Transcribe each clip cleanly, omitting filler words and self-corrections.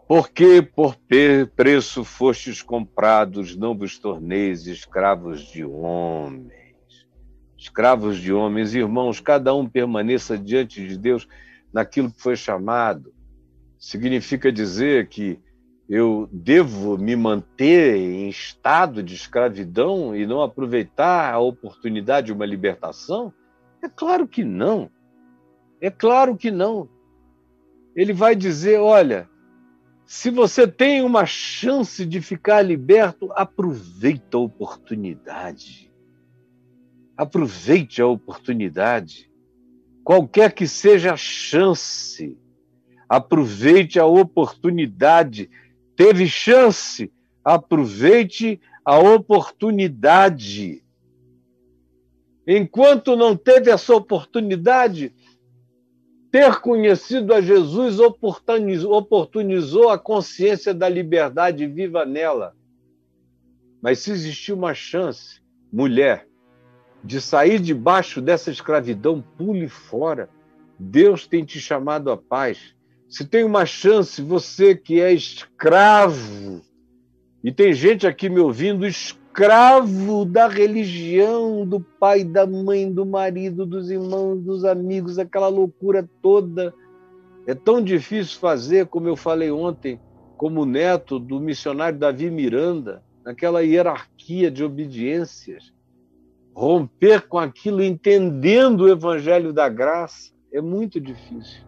Porque por preço fostes comprados, não vos torneis escravos de homens. Escravos de homens, irmãos, cada um permaneça diante de Deus naquilo que foi chamado. Significa dizer que eu devo me manter em estado de escravidão e não aproveitar a oportunidade de uma libertação? É claro que não. É claro que não. Ele vai dizer, olha, se você tem uma chance de ficar liberto, aproveita a oportunidade. Aproveite a oportunidade. Qualquer que seja a chance, aproveite a oportunidade. Teve chance, aproveite a oportunidade. Enquanto não teve essa oportunidade, ter conhecido a Jesus oportunizou a consciência da liberdade viva nela. Mas se existir uma chance, mulher, de sair debaixo dessa escravidão, pule fora. Deus tem te chamado à paz. Se tem uma chance, você que é escravo, e tem gente aqui me ouvindo, escravo da religião, do pai, da mãe, do marido, dos irmãos, dos amigos, aquela loucura toda. É tão difícil fazer, como eu falei ontem, como neto do missionário Davi Miranda, naquela hierarquia de obediências. Romper com aquilo, entendendo o evangelho da graça, é muito difícil.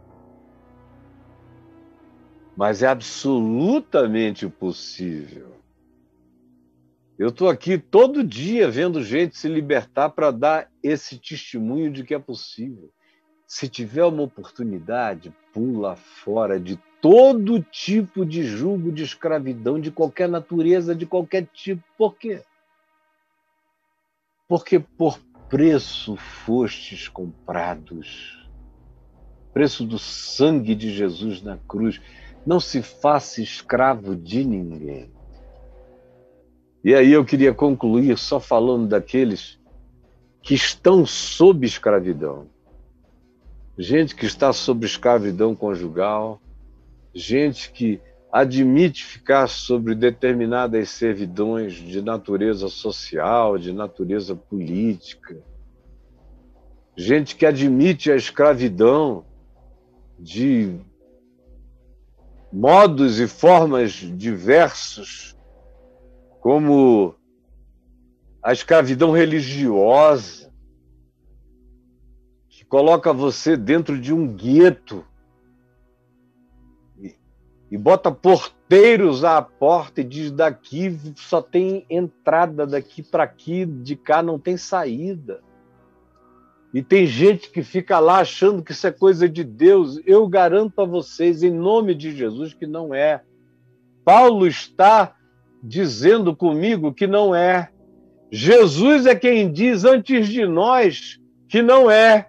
Mas é absolutamente possível. Eu estou aqui todo dia vendo gente se libertar para dar esse testemunho de que é possível. Se tiver uma oportunidade, pula fora de todo tipo de jugo de escravidão, de qualquer natureza, de qualquer tipo. Por quê? Porque por preço fostes comprados. Preço do sangue de Jesus na cruz. Não se faça escravo de ninguém. E aí eu queria concluir só falando daqueles que estão sob escravidão. Gente que está sob escravidão conjugal, gente que admite ficar sobre determinadas servidões de natureza social, de natureza política. Gente que admite a escravidão de modos e formas diversos, como a escravidão religiosa, que coloca você dentro de um gueto e bota porteiros à porta e diz, daqui só tem entrada, daqui para aqui, de cá não tem saída. E tem gente que fica lá achando que isso é coisa de Deus. Eu garanto a vocês, em nome de Jesus, que não é. Paulo está dizendo comigo que não é. Jesus é quem diz antes de nós que não é.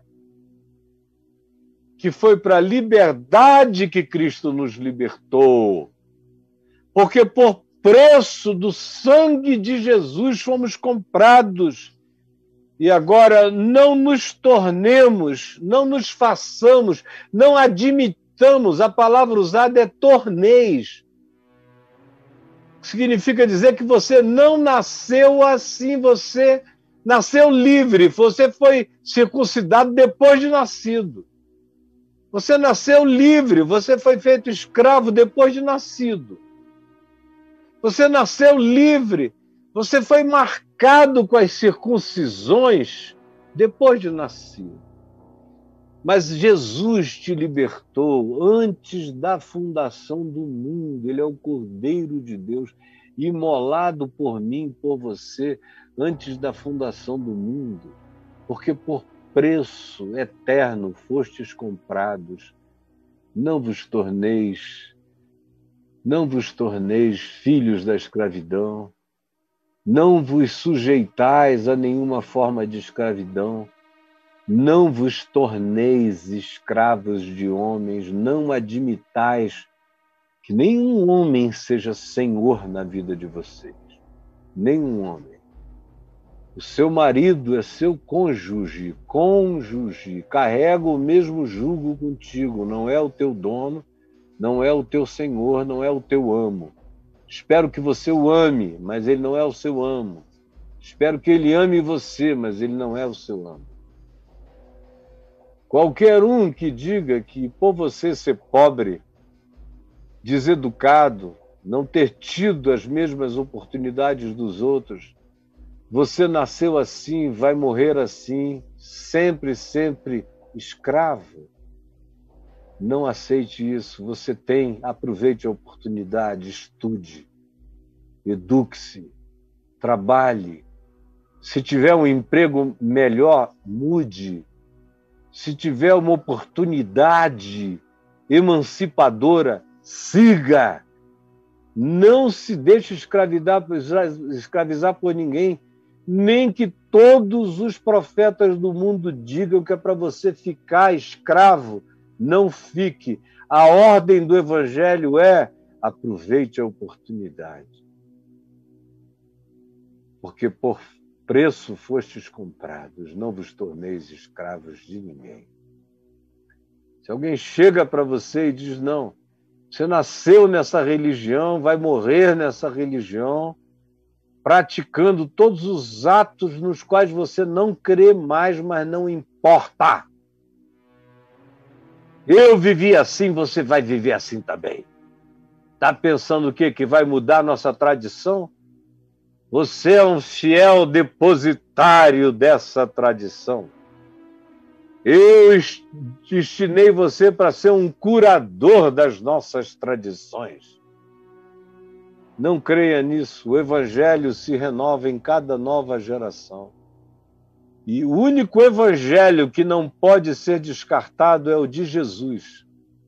Que foi para a liberdade que Cristo nos libertou. Porque por preço do sangue de Jesus fomos comprados. E agora não nos tornemos, não nos façamos, não admitamos, a palavra usada é torneis. Significa dizer que você não nasceu assim, você nasceu livre, você foi circuncidado depois de nascido. Você nasceu livre, você foi feito escravo depois de nascido. Você nasceu livre, você foi marcado com as circuncisões depois de nascido. Mas Jesus te libertou antes da fundação do mundo. Ele é o Cordeiro de Deus, imolado por mim, por você, antes da fundação do mundo. Porque por preço eterno fostes comprados. Não vos torneis filhos da escravidão. Não vos sujeitais a nenhuma forma de escravidão. Não vos torneis escravos de homens. Não admitais que nenhum homem seja senhor na vida de vocês. Nenhum homem. O seu marido é seu cônjuge, carrega o mesmo jugo contigo, não é o teu dono, não é o teu Senhor, não é o teu amo. Espero que você o ame, mas ele não é o seu amo. Espero que ele ame você, mas ele não é o seu amo. Qualquer um que diga que por você ser pobre, deseducado, não ter tido as mesmas oportunidades dos outros, você nasceu assim, vai morrer assim, sempre, sempre escravo. Não aceite isso. Você tem, aproveite a oportunidade, estude, eduque-se, trabalhe. Se tiver um emprego melhor, mude. Se tiver uma oportunidade emancipadora, siga. Não se deixe escravizar por ninguém, nem que todos os profetas do mundo digam que é para você ficar escravo. Não fique. A ordem do Evangelho é: aproveite a oportunidade. Porque por preço fostes comprados, não vos torneis escravos de ninguém. Se alguém chega para você e diz: não, você nasceu nessa religião, vai morrer nessa religião, praticando todos os atos nos quais você não crê mais, mas não importa. Eu vivi assim, você vai viver assim também. Está pensando o quê? Que vai mudar a nossa tradição? Você é um fiel depositário dessa tradição. Eu destinei você para ser um curador das nossas tradições. Não creia nisso. O Evangelho se renova em cada nova geração. E o único Evangelho que não pode ser descartado é o de Jesus.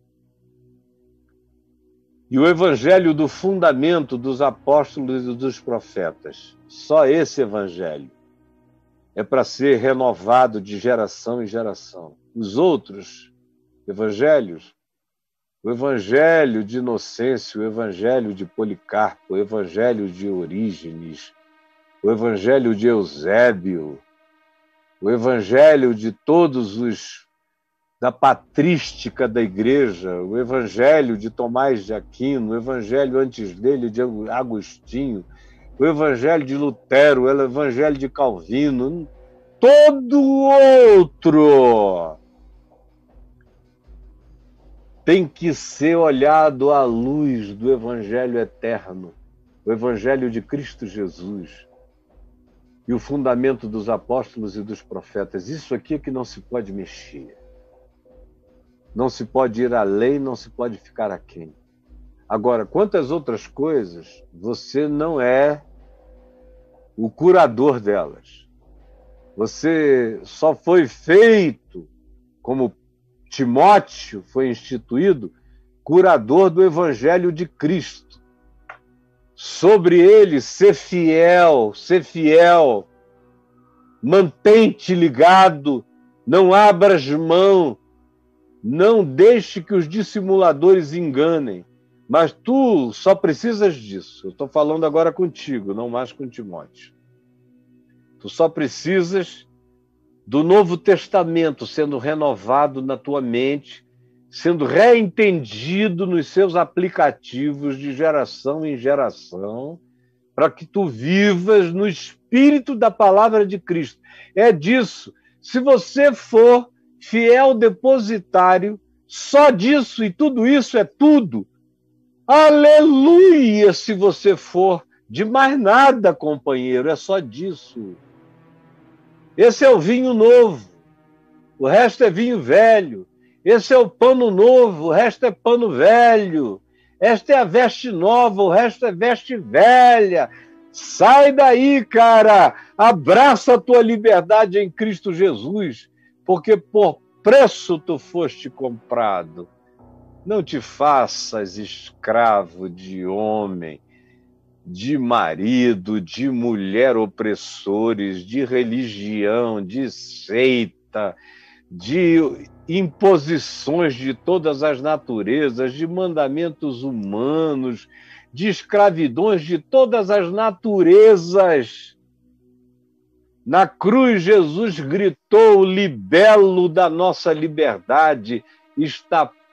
E o Evangelho do fundamento dos apóstolos e dos profetas. Só esse Evangelho é para ser renovado de geração em geração. Os outros evangelhos, o Evangelho de Inocêncio, o Evangelho de Policarpo, o Evangelho de Orígenes, o Evangelho de Eusébio, o Evangelho de todos os da patrística da igreja, o Evangelho de Tomás de Aquino, o Evangelho antes dele de Agostinho, o Evangelho de Lutero, o Evangelho de Calvino, todo outro tem que ser olhado à luz do Evangelho eterno, o Evangelho de Cristo Jesus e o fundamento dos apóstolos e dos profetas. Isso aqui é que não se pode mexer. Não se pode ir além, não se pode ficar aquém. Agora, quantas outras coisas, você não é o curador delas. Você só foi feito, como Timóteo foi instituído, curador do Evangelho de Cristo. Sobre ele, ser fiel, mantém-te ligado, não abras mão, não deixe que os dissimuladores enganem. Mas tu só precisas disso. Eu estou falando agora contigo, não mais com Timóteo. Tu só precisas do Novo Testamento sendo renovado na tua mente, sendo reentendido nos seus aplicativos de geração em geração, para que tu vivas no espírito da palavra de Cristo. É disso. Se você for fiel depositário, só disso, e tudo isso é tudo, aleluia, se você for de mais nada, companheiro, é só disso. Esse é o vinho novo, o resto é vinho velho. Esse é o pano novo, o resto é pano velho. Esta é a veste nova, o resto é veste velha. Sai daí, cara, abraça a tua liberdade em Cristo Jesus, porque por preço tu foste comprado. Não te faças escravo de homem, de marido, de mulher opressores, de religião, de seita, de imposições de todas as naturezas, de mandamentos humanos, de escravidões de todas as naturezas. Na cruz, Jesus gritou: o libelo da nossa liberdade está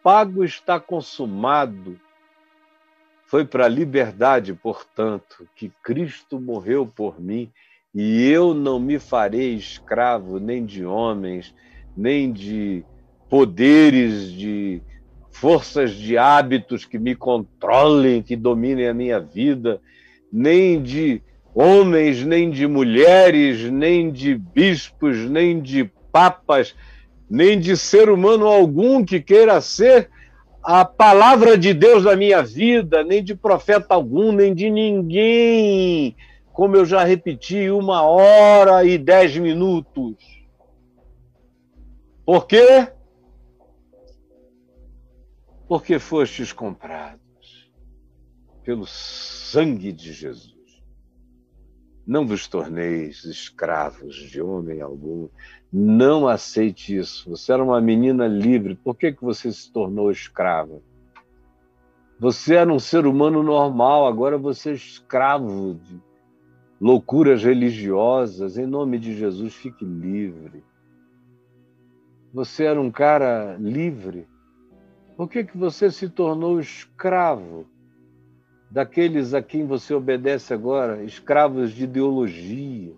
pago, está consumado. Foi para a liberdade, portanto, que Cristo morreu por mim, e eu não me farei escravo nem de homens, nem de poderes, de forças de hábitos que me controlem, que dominem a minha vida, nem de homens, nem de mulheres, nem de bispos, nem de papas, nem de ser humano algum que queira ser a palavra de Deus na minha vida, nem de profeta algum, nem de ninguém, como eu já repeti, 1h10. Por quê? Porque fostes comprados pelo sangue de Jesus. Não vos torneis escravos de homem algum. Não aceite isso. Você era uma menina livre. Por que você se tornou escrava? Você era um ser humano normal. Agora você é escravo de loucuras religiosas. Em nome de Jesus, fique livre. Você era um cara livre. Por que você se tornou escravo daqueles a quem você obedece agora, escravos de ideologias?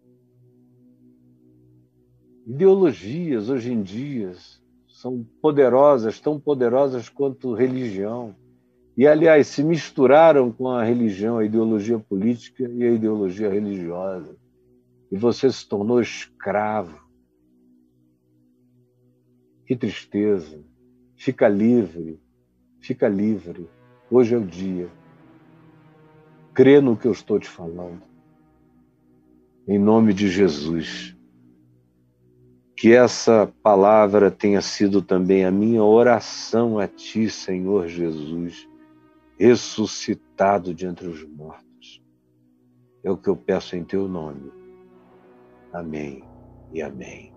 Ideologias, hoje em dia, são poderosas, tão poderosas quanto religião. E, aliás, se misturaram com a religião, a ideologia política e a ideologia religiosa. E você se tornou escravo. Que tristeza. Fica livre. Fica livre. Hoje é o dia. Crê no que eu estou te falando. Em nome de Jesus. Que essa palavra tenha sido também a minha oração a Ti, Senhor Jesus, ressuscitado de entre os mortos. É o que eu peço em Teu nome. Amém e amém.